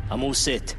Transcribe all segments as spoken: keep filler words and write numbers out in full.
I'm all set.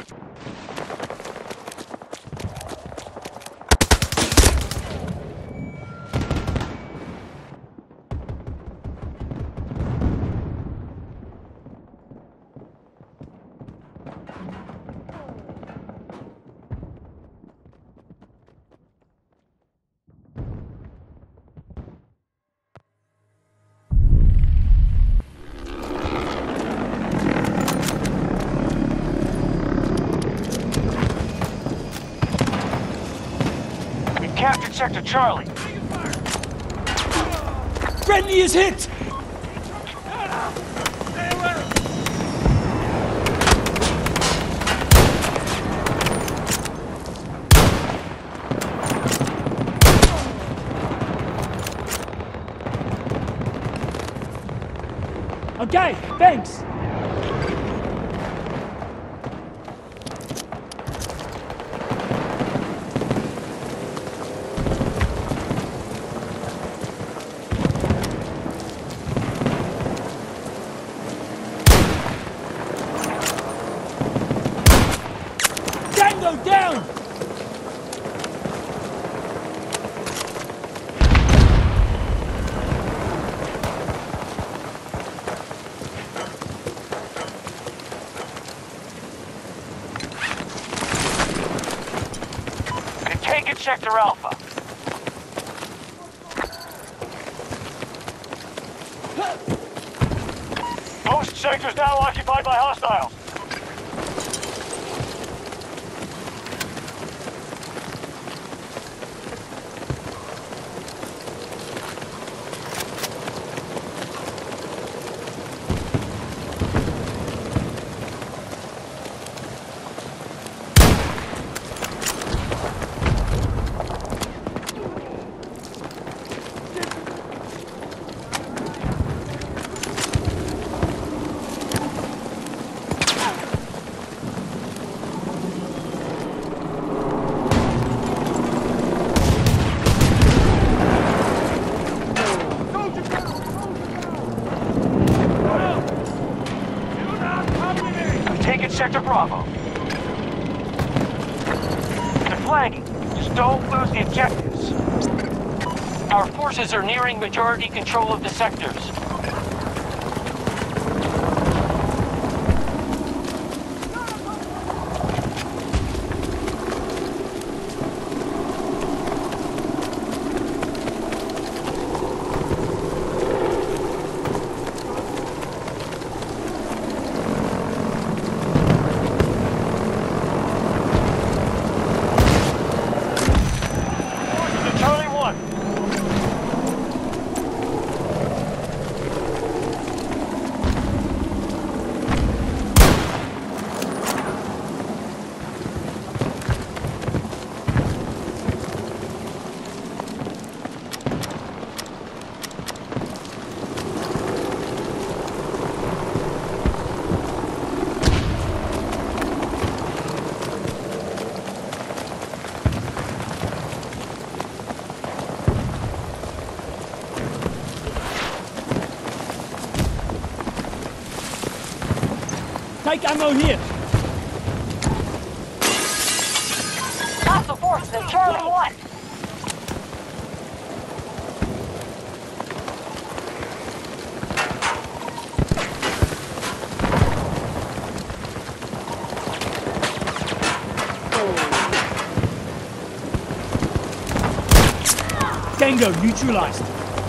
Captured Sector Charlie. Friendly is hit! Okay, thanks! Down! We've taken Sector Alpha. Most sectors now occupied by hostiles. Sector Bravo. They're flagging. Just don't lose the objectives. Our forces are nearing majority control of the sectors. Take ammo here. Hostile forces at Charlie one. Tango neutralized.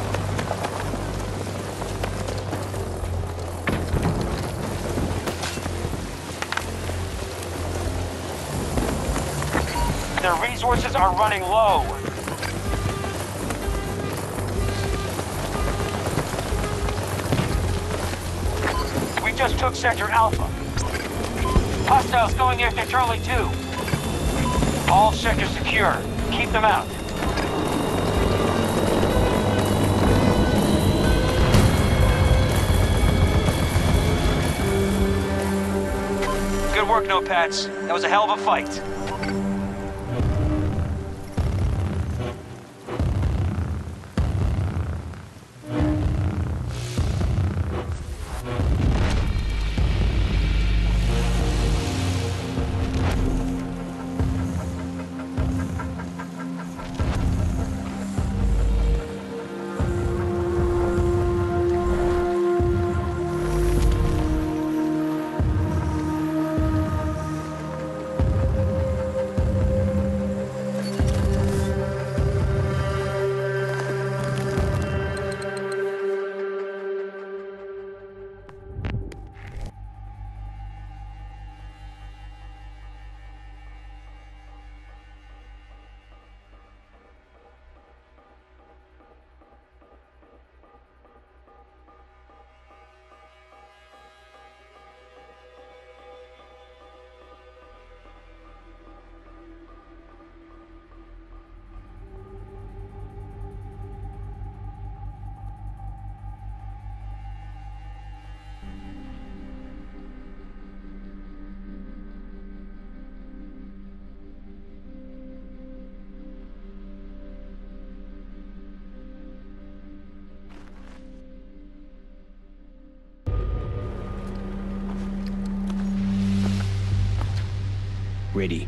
Their resources are running low. We just took Sector Alpha. Hostiles going after Charlie two. All sectors secure. Keep them out. Good work, Notepats. That was a hell of a fight. Ready.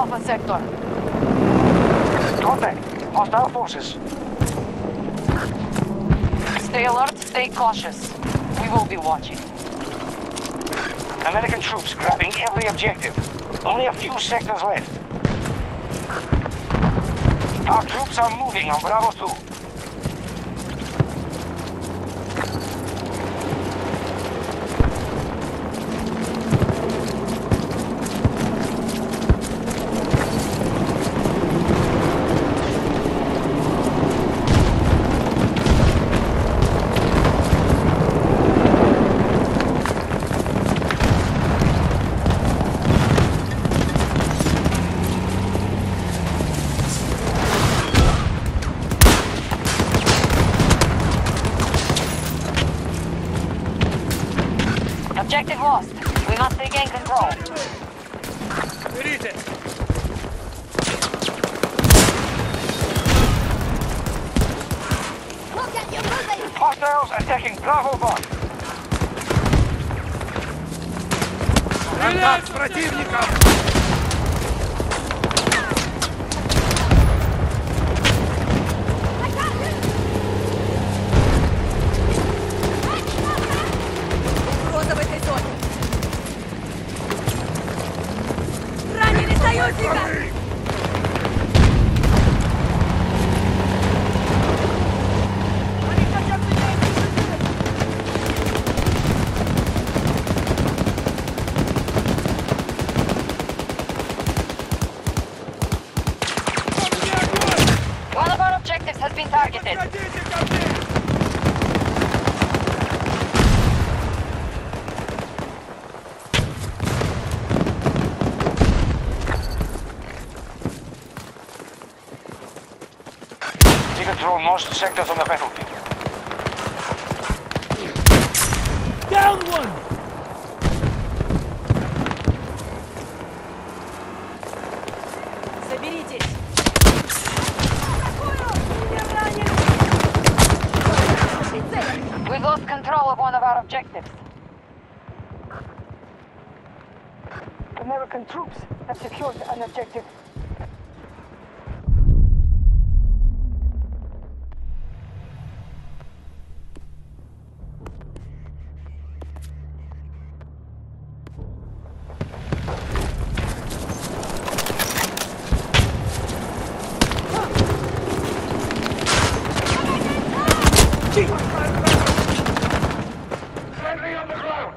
Alpha sector. Contact. Hostile forces. Stay alert, stay cautious. We will be watching. American troops grabbing every objective. Only a few sectors left. Our troops are moving on Bravo two. Objective lost. We must regain control. Look at your moving! Hostiles attacking Bravo one. Контакт с противником! Угроза в этой зоне! Ранили союзника! One of our objectives has been targeted. We control most sectors on the battlefield. Down one! Соберитесь! We've lost control of one of our objectives. American troops have secured an objective. Friendly on the ground!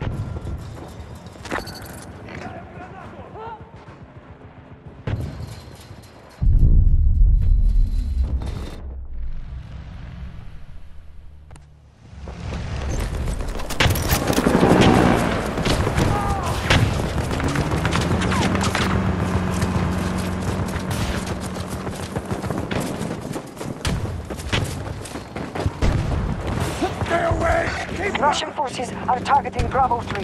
Stay away! Keep Russian forces are targeting Bravo three.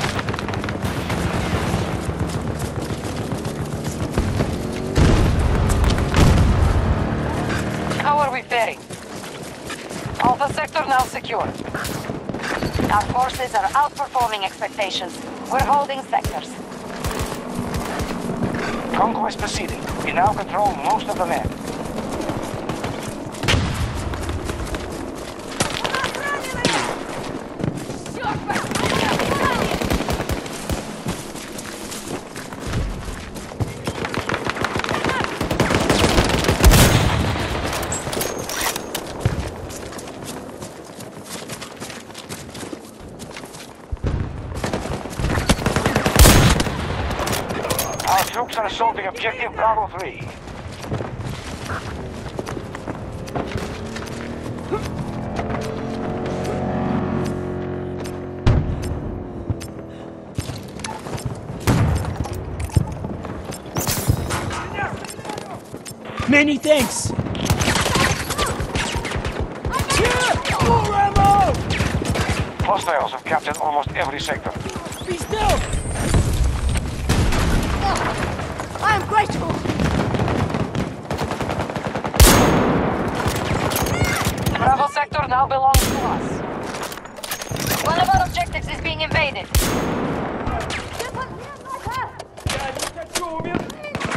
How are we faring? Alpha sector now secure. Our forces are outperforming expectations. We're holding sectors. Conquest proceeding. We now control most of the map. Our troops are assaulting objective Bravo three. Many thanks! Yeah! More ammo! Hostiles have captured almost every sector. Be still! I am grateful! Bravo sector now belongs to us. One of our objectives is being invaded. Я не хочу умереть!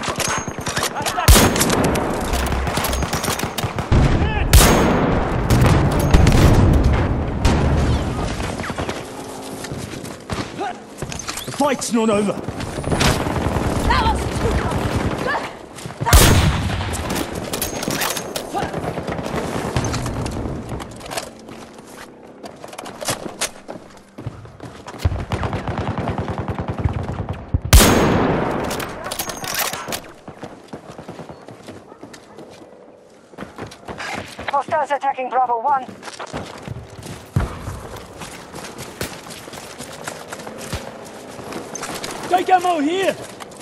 fight's not over. Vamos! Hostiles attacking Bravo one. Take ammo here!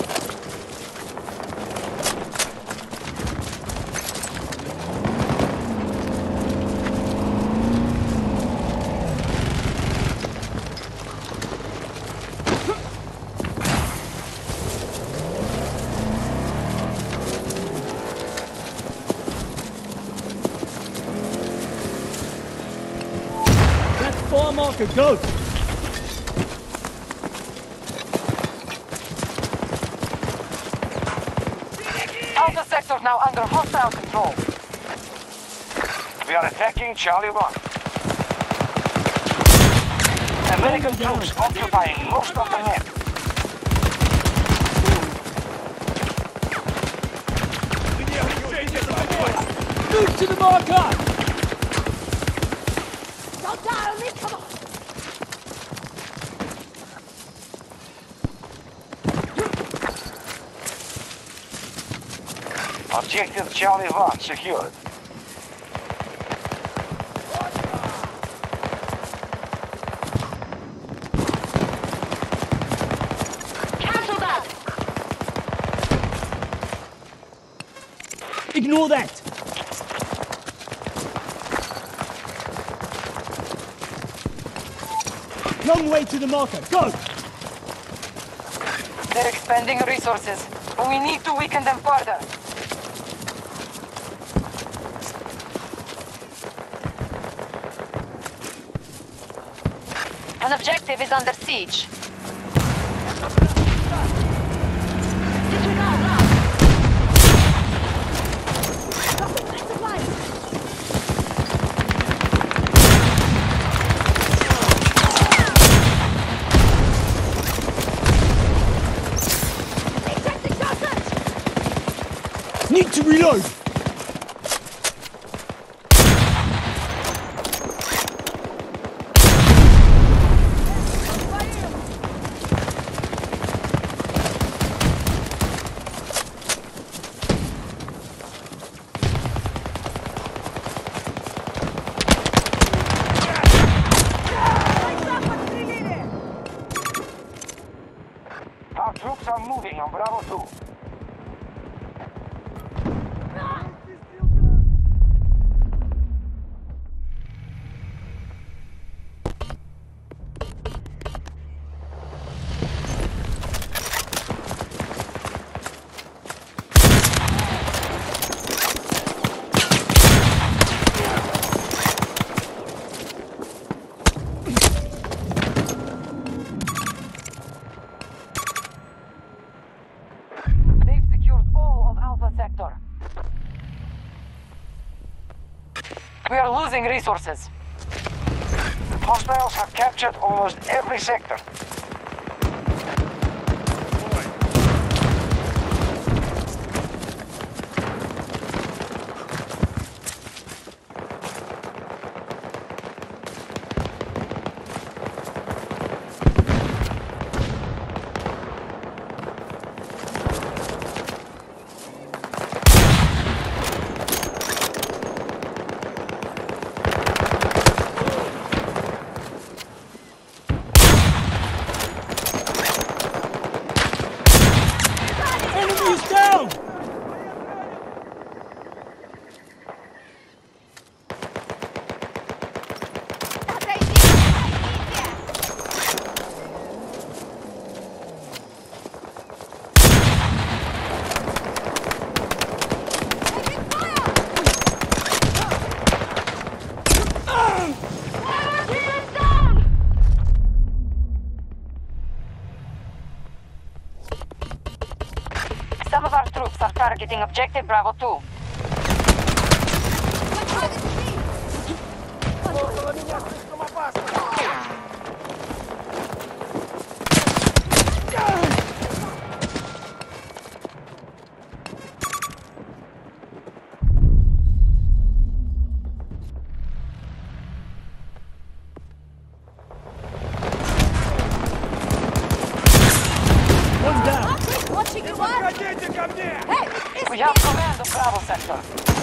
That far marker, go! Alpha sector now under hostile control. We are attacking Charlie one. American troops occupying most of the map. Move to the marker! Soldato, lì, come on! Objective Charlie one secured. Cancel that! Ignore that! Long way to the marker, go! They're expending resources, but we need to weaken them further. An objective is under siege. Need to reload! Our troops are moving on Bravo two. They've secured all of Alpha sector. We are losing resources. Hostiles have captured almost every sector. Enemies down! Some of our troops are targeting objective Bravo two. We have command of Bravo sector.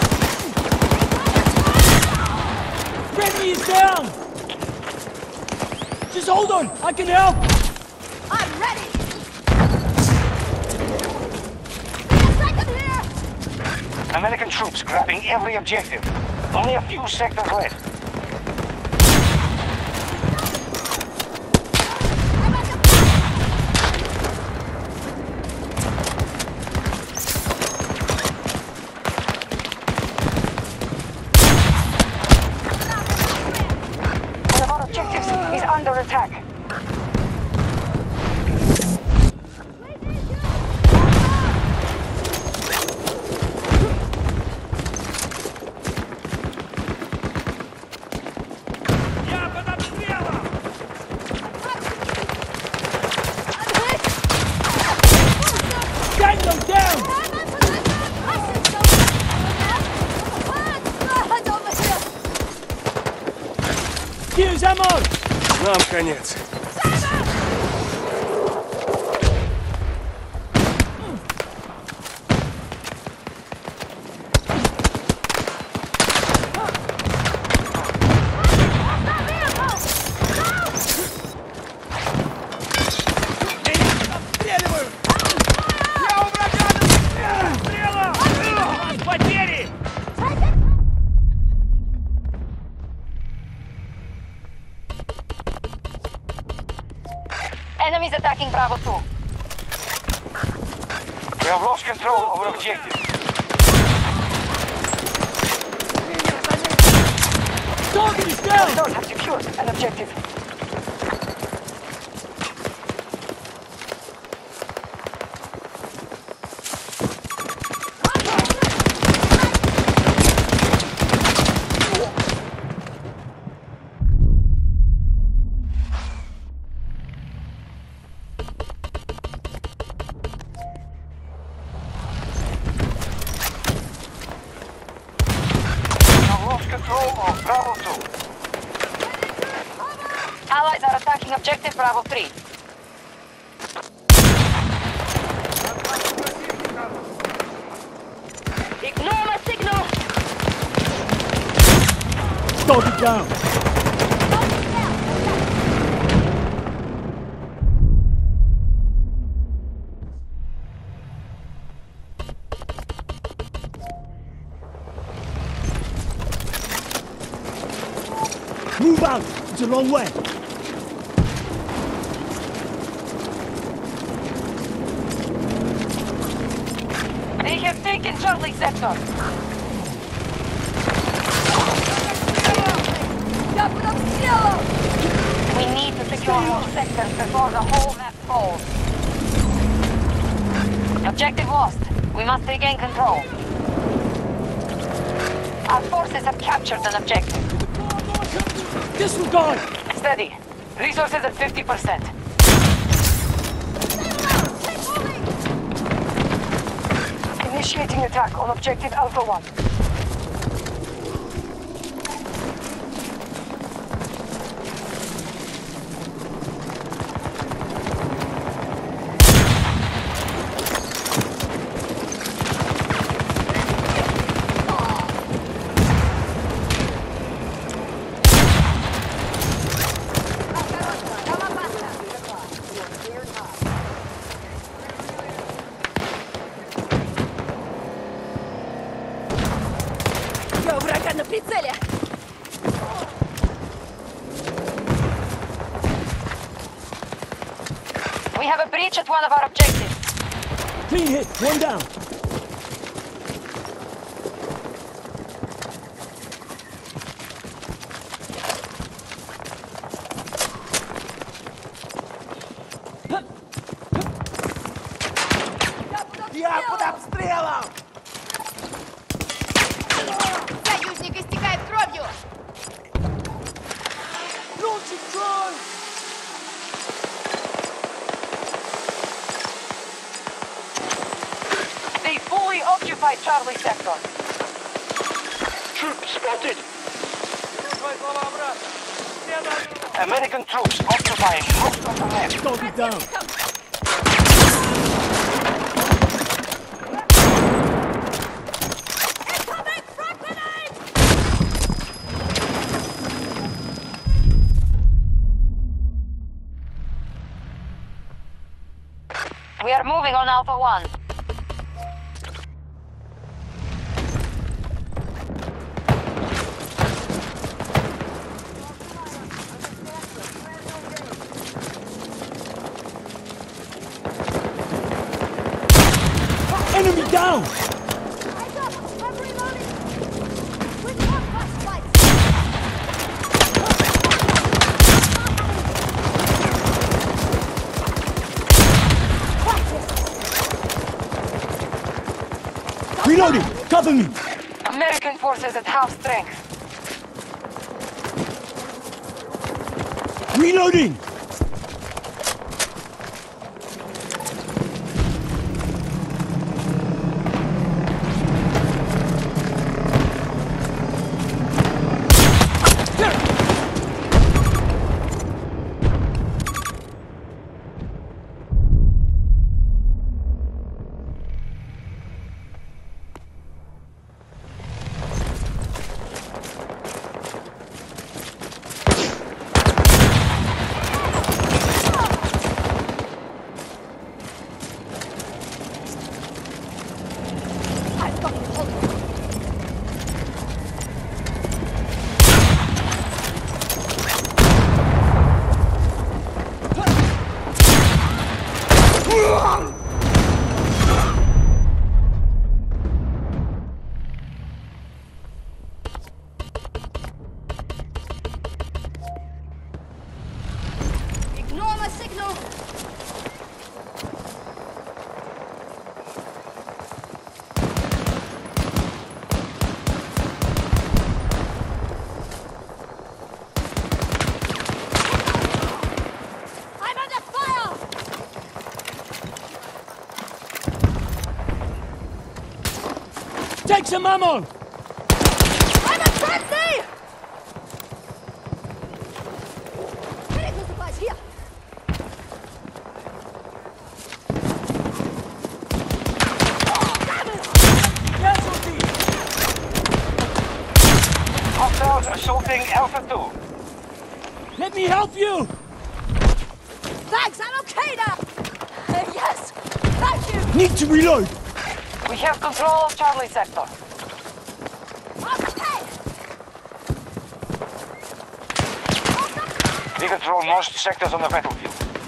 Friendly is down! Just hold on, I can help! I'm ready! Second here! American troops grabbing every objective. Only a few sectors left. One of our objectives is under attack. Tango down! Here's ammo! Нам конец. Enemies attacking Bravo two. We have lost control over objective. Target is down! Don't have secured an objective. We have lost control of Bravo two. Allies are attacking objective Bravo three. Ignore my signal! Target down! Move out! It's a long way! They have taken Charlie sector. Я под обстрелом! We need to secure more sectors before the whole map falls. Objective lost. We must regain control. Our forces have captured an objective. Disregard! Steady. Resources at fifty percent. Initiating attack on objective Alpha one. Я у врага на прицеле! We have a breach at one of our objectives. Clean hit, one down! Я под обстрелом! Союзник истекает кровью! Launching drone! They fully occupied Charlie sector. Troop spotted. American troops occupying most of the map. Target down! We are moving on Alpha One. Enemy down! Eyes up! I'm reloading! With more flashlights! Reloading! Cover me! American forces at half strength. Reloading! I've got you, hold on. Ignore my signal! I'm under fire! Take some ammo! I'm a friendly! Medical supplies here! Hostiles assaulting Alpha two. Let me help you! Thanks, I'm okay now! Uh, yes! Thank you! Need to reload! We have control of Charlie Sector. Okay! We control most sectors on the battlefield.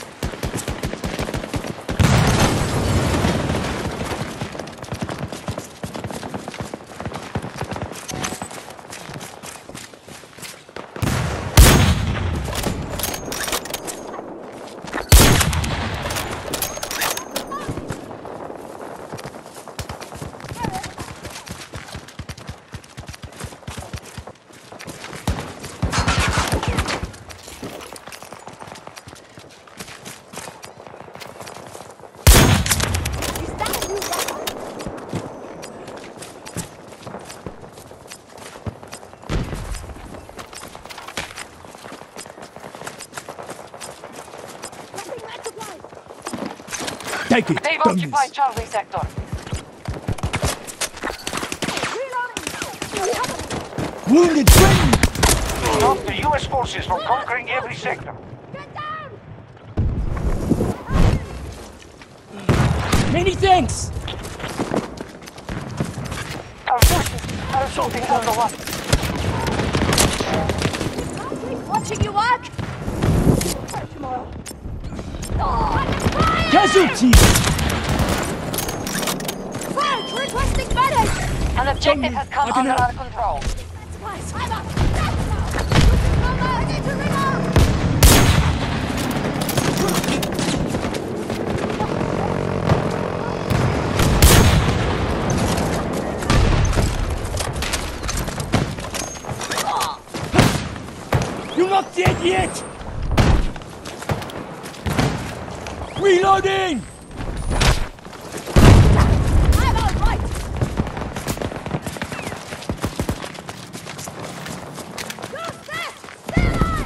Is that a new weapon? Nothing red supplies! Take it! They've Done occupied this. Charlie Sector. Reloading! Wounded friendly! Stop the U S forces from conquering every sector. Get down! Many thanks! Our forces are assaulting Alpha One. Watching you work? Try tomorrow. Oh, I'm fire! Casualties! Frank, requesting medic! An objective has come I can under help. our control. Supplies, I'm up! That's now! Mama, I need to reload! You're not dead yet! Reloading! I'm all right! Who's this? Stay alive!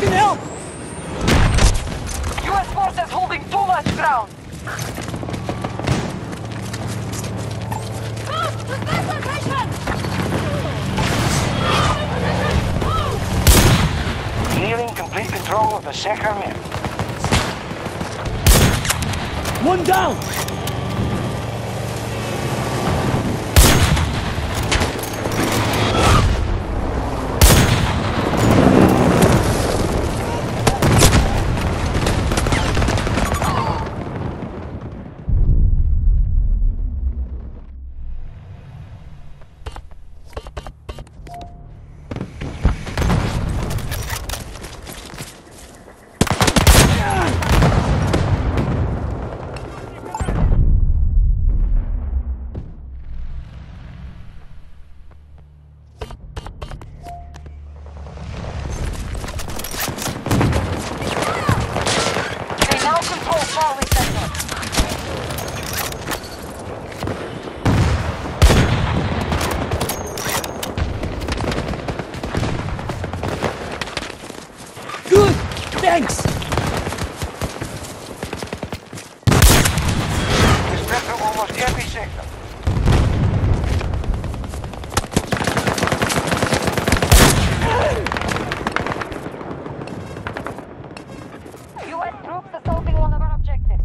Fucking help! U S forces holding too much ground. Move! To this location! Clearing complete control of the sector map. One down! They now control Charlie Sector. Good! Thanks! We spread through almost every sector. U S troops assaulting one of our objectives.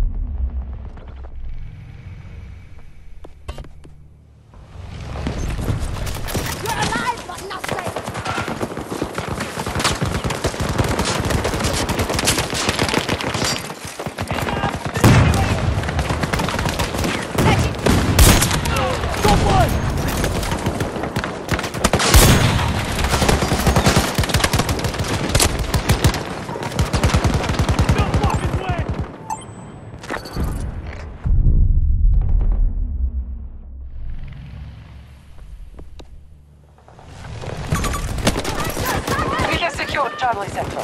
You're alive, but not safe! Someone! No fucking way! We have secured Charlie Sector.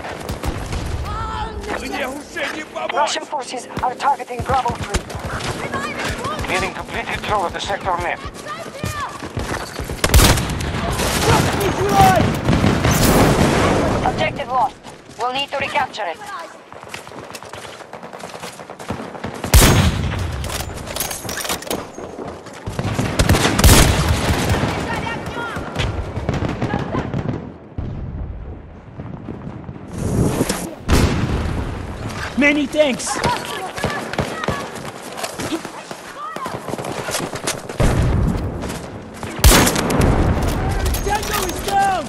Мне уже не помочь! Russian forces are targeting Bravo three. Clearing complete control of the sector map. He's alive! Objective lost. We'll need to recapture it. Many thanks! Tango is down!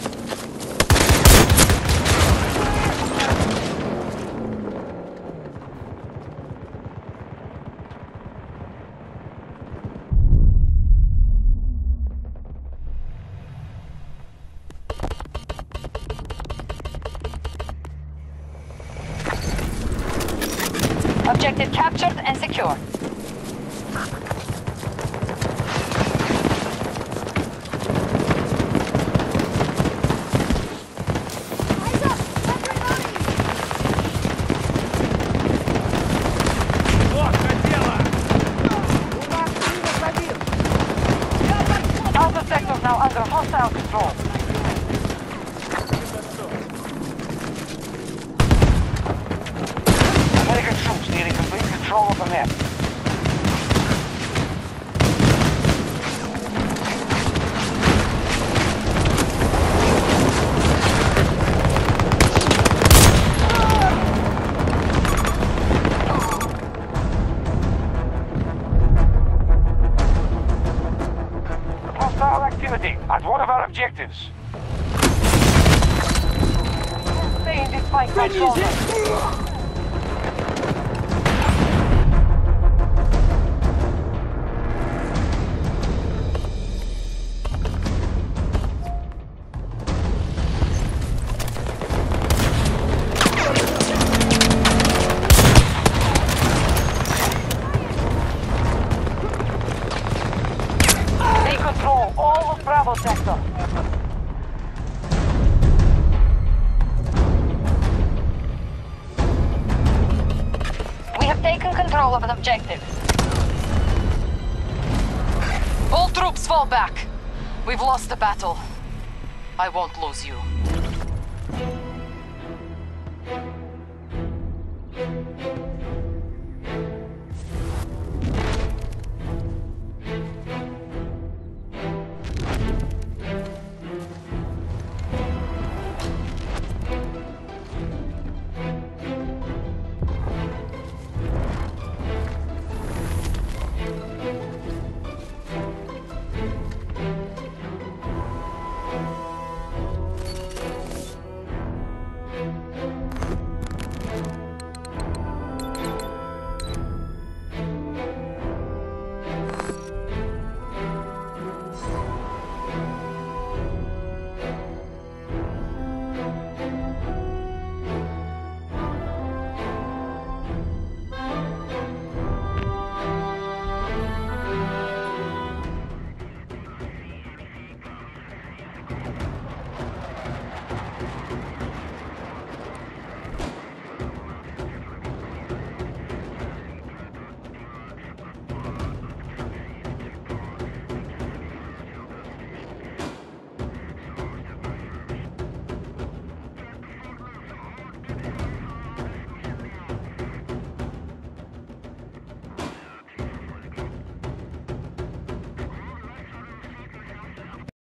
Objective captured and secure. Eyes up! Everybody! Плохо дело! Alpha sector now under hostile control. American troops needing complete control of the map. Hostile activity at one of our objectives. Stay in this fight, Friendly is soldier. hit! They control all of Bravo sector. We have taken control of an objective. All troops fall back. We've lost the battle. I won't lose you. Sector